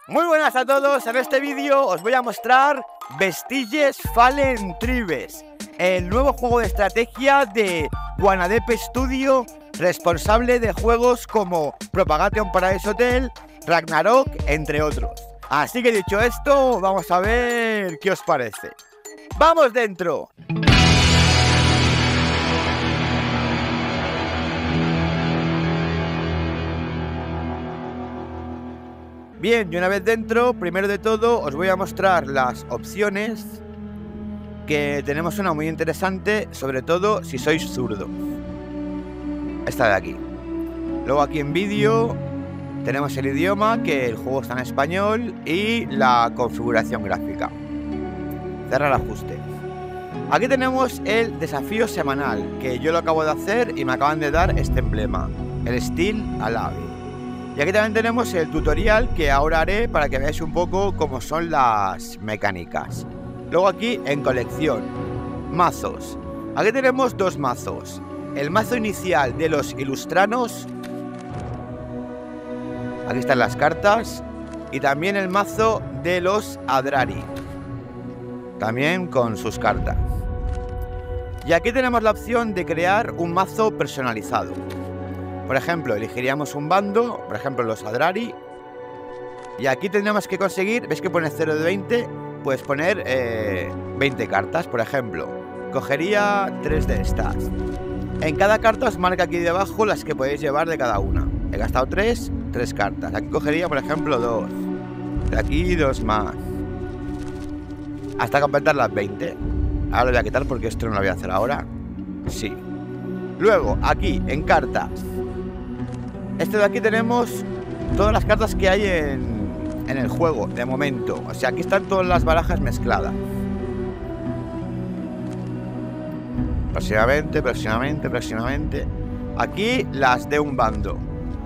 Muy buenas a todos, en este vídeo os voy a mostrar Vestiges Fallen Tribes, el nuevo juego de estrategia de Wannadeep Studio, responsable de juegos como Propagation Paradise Hotel, Ragnarok, entre otros. Así que dicho esto, vamos a ver qué os parece. ¡Vamos dentro! Bien, y una vez dentro, primero de todo os voy a mostrar las opciones, que tenemos una muy interesante, sobre todo si sois zurdos. Esta de aquí. Luego aquí en vídeo tenemos el idioma, que el juego está en español, y la configuración gráfica. Cerrar ajustes. Aquí tenemos el desafío semanal, que yo lo acabo de hacer y me acaban de dar este emblema, el Steel Alive. Y aquí también tenemos el tutorial que ahora haré para que veáis un poco cómo son las mecánicas. Luego aquí en colección, mazos. Aquí tenemos dos mazos. El mazo inicial de los Ilustranos. Aquí están las cartas. Y también el mazo de los Adrari. También con sus cartas. Y aquí tenemos la opción de crear un mazo personalizado. Por ejemplo, elegiríamos un bando, por ejemplo los Adrari. Y aquí tendríamos que conseguir, ¿veis que pone 0 de 20? Pues poner 20 cartas, por ejemplo. Cogería 3 de estas. En cada carta os marca aquí debajo las que podéis llevar de cada una. He gastado 3 cartas. Aquí cogería, por ejemplo, 2. De aquí 2 más. Hasta completar las 20. Ahora lo voy a quitar porque esto no lo voy a hacer ahora. Sí. Luego, aquí, en cartas. Este de aquí tenemos todas las cartas que hay en el juego, de momento. O sea, aquí están todas las barajas mezcladas. Próximamente. Aquí las de un bando.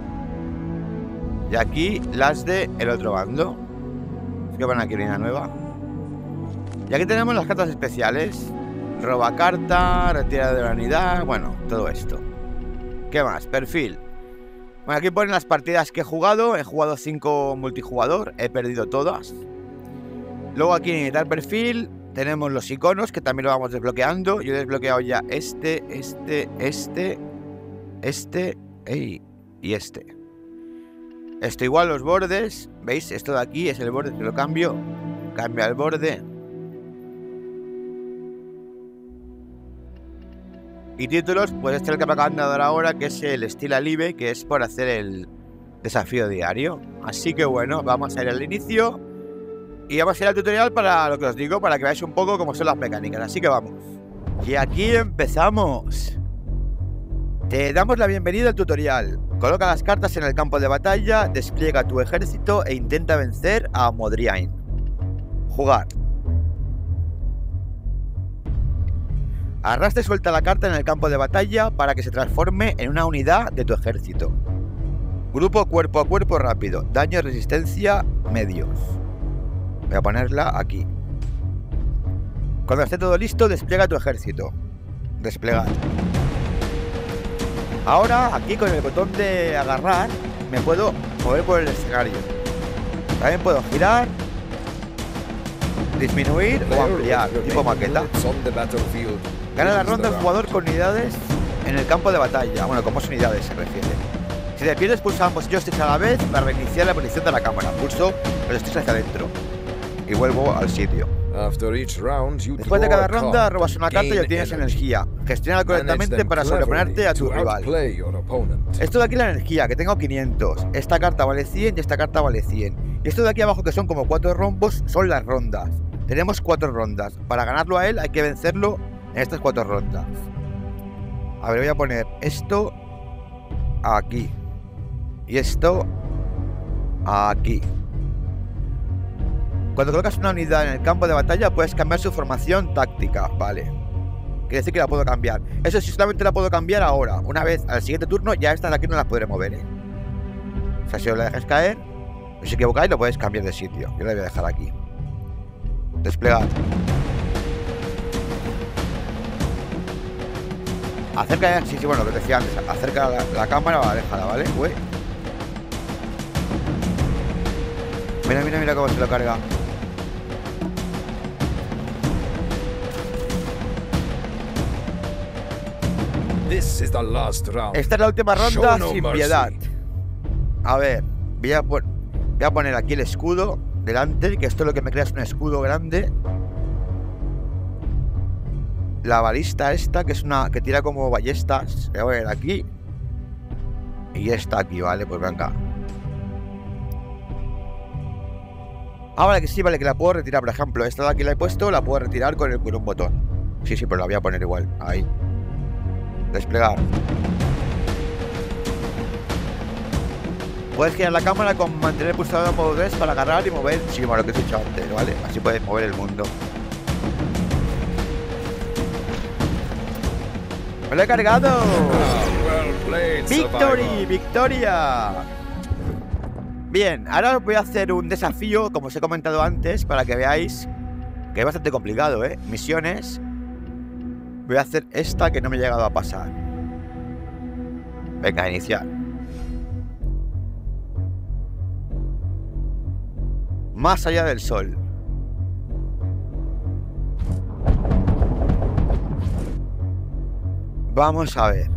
Y aquí las de el otro bando. Que van aquí línea nueva. Y aquí tenemos las cartas especiales. Roba carta, retira de la unidad. Bueno, todo esto. ¿Qué más? Perfil. Bueno, aquí ponen las partidas que he jugado. He jugado 5 multijugador. He perdido todas. Luego aquí en editar perfil tenemos los iconos, que también lo vamos desbloqueando. Yo he desbloqueado ya este y este. Esto igual los bordes. ¿Veis? Esto de aquí es el borde, que lo cambio. Cambia el borde. Y títulos, pues este es el que me acaban de dar ahora, que es el Steel Alive, que es por hacer el desafío diario. Así que bueno, vamos a ir al inicio y vamos a ir al tutorial para lo que os digo, para que veáis un poco cómo son las mecánicas. Así que vamos. Y aquí empezamos. Te damos la bienvenida al tutorial. Coloca las cartas en el campo de batalla, despliega tu ejército e intenta vencer a Modriain. Jugar. Arrastra y suelta la carta en el campo de batalla para que se transforme en una unidad de tu ejército. Grupo cuerpo a cuerpo rápido. Daño y resistencia medios. Voy a ponerla aquí. Cuando esté todo listo, despliega tu ejército. Desplegar. Ahora, aquí con el botón de agarrar, me puedo mover por el escenario. También puedo girar, disminuir o ampliar, tipo maqueta. Gana la ronda el jugador con unidades en el campo de batalla. Bueno, con más unidades se refiere. Si te pierdes, pulsa ambos joysticks a la vez para reiniciar la posición de la cámara. Pulso los joysticks hacia adentro y vuelvo al sitio. Después de cada ronda, robas una carta y obtienes energía. Gestiona correctamente para sobreponerte a tu rival. Esto de aquí la energía, que tengo 500. Esta carta vale 100 y esta carta vale 100. Y esto de aquí abajo, que son como 4 rombos, son las rondas. Tenemos 4 rondas. Para ganarlo a él hay que vencerlo en estas 4 rondas. A ver, voy a poner esto aquí y esto aquí. Cuando colocas una unidad en el campo de batalla puedes cambiar su formación táctica, vale. Quiere decir que la puedo cambiar. Eso sí, solamente la puedo cambiar ahora. Una vez al siguiente turno ya estas de aquí no las podré mover, O sea, si os la dejáis caer, si os equivocáis lo podéis cambiar de sitio. Yo la voy a dejar aquí. Desplegar. Acerca, sí, bueno, lo que decía antes. Acerca la cámara, déjala, ¿vale? Uy. Mira, mira, mira cómo se lo carga. This is the last round. Esta es la última ronda Show no sin mercy. piedad. A ver, voy a poner aquí el escudo delante, que esto lo que me crea es un escudo grande. La balista esta, que es una que tira como ballestas. Voy a poner aquí. Y esta aquí, vale, pues venga. Ah, vale, que sí, vale, que la puedo retirar, por ejemplo. Esta de aquí la he puesto, la puedo retirar con un botón. Sí, sí, pero la voy a poner igual. Ahí. Desplegar. Puedes girar la cámara con mantener pulsado en modo 3 para agarrar y mover. Sí, como lo que he dicho antes, ¿vale? Así puedes mover el mundo. ¡Me lo he cargado! Well played, ¡Victory! survivor. ¡Victoria! Bien, ahora os voy a hacer un desafío, como os he comentado antes, para que veáis que es bastante complicado, ¿eh? Misiones. Voy a hacer esta que no me he llegado a pasar. Venga, iniciar. Más allá del sol. Vamos a ver.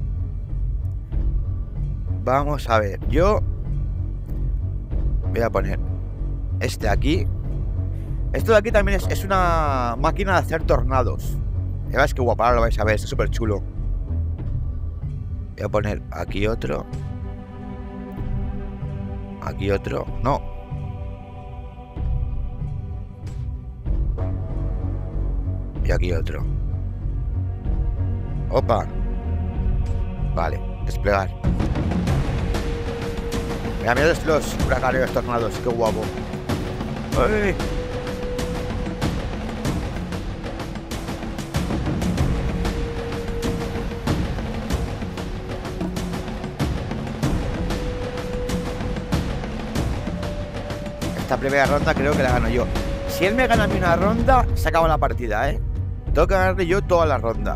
Vamos a ver. Yo voy a poner este aquí. Esto de aquí también es una máquina de hacer tornados. Ya ves que guapa, ahora lo vais a ver. Está súper chulo. Voy a poner aquí otro. Aquí otro. No. Y aquí otro. Opa. Vale, desplegar. Mira, mira los huracanes tornados, qué guapo. ¡Ay! Esta primera ronda creo que la gano yo. Si él me gana a mí una ronda, se acaba la partida, ¿eh? Tengo que ganarle yo todas las rondas.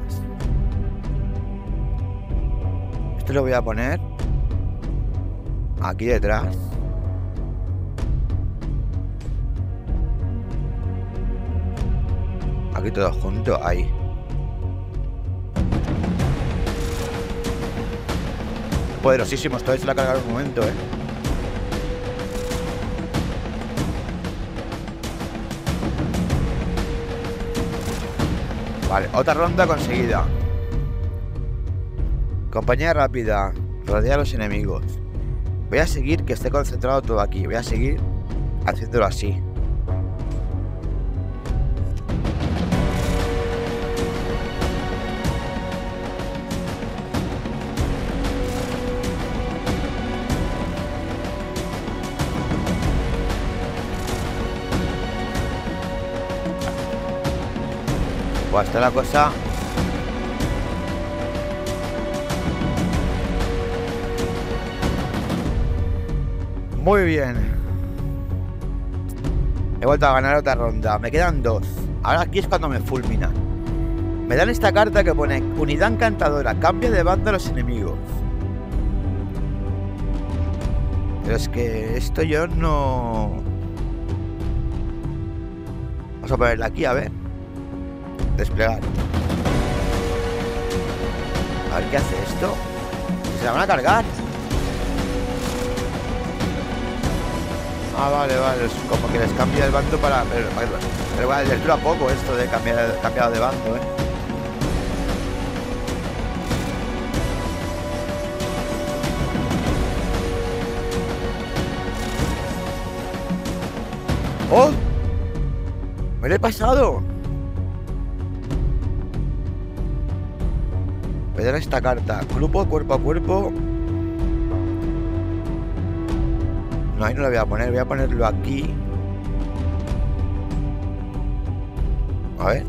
Esto lo voy a poner aquí detrás. Aquí todo junto, ahí. Poderosísimo, esto se la cargar un momento, ¿eh? Vale, otra ronda conseguida. Compañía rápida. Rodea a los enemigos. Voy a seguir que esté concentrado todo aquí. Voy a seguir haciéndolo así. Pues está la cosa. Muy bien. He vuelto a ganar otra ronda. Me quedan dos. Ahora aquí es cuando me fulminan. Me dan esta carta que pone unidad encantadora. Cambia de bando a los enemigos. Pero es que esto yo no... Vamos a ponerla aquí, a ver. Desplegar. A ver qué hace esto. Se la van a cargar. Ah, vale, vale. Es como que les cambia el bando para... Pero vale, les dura poco esto de cambiado de bando, ¿eh? ¡Oh! ¡Me lo he pasado! Voy a dar esta carta. Grupo cuerpo a cuerpo. No, ahí no lo voy a poner. Voy a ponerlo aquí. A ver.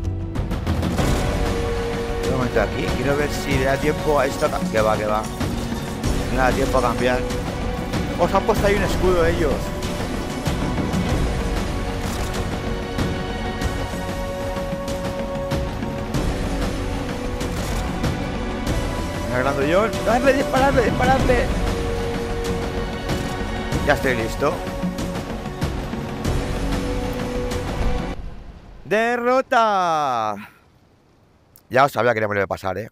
Un momento aquí. Quiero ver si le da tiempo a esto. Que va, que va. No le da tiempo a cambiar. Os han puesto ahí un escudo ellos. Grandullón. ¡Darle, dispararle, dispararle! Ya estoy listo. ¡Derrota! Ya os sabía que no me lo iba a pasar, ¿eh?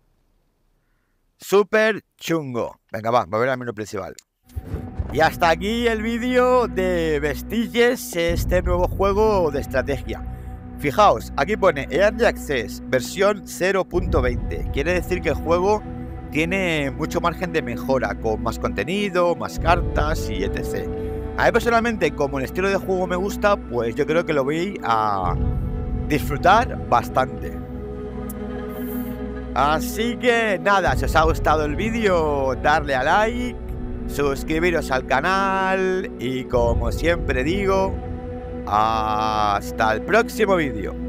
Súper chungo. Venga, va, volver al menú principal. Y hasta aquí el vídeo de Vestiges, este nuevo juego de estrategia. Fijaos, aquí pone Early Access, versión 0.20. Quiere decir que el juego tiene mucho margen de mejora, con más contenido, más cartas y etc. A mí personalmente, como el estilo de juego me gusta, pues yo creo que lo voy a disfrutar bastante. Así que nada, si os ha gustado el vídeo, darle a like, suscribiros al canal y como siempre digo, hasta el próximo vídeo.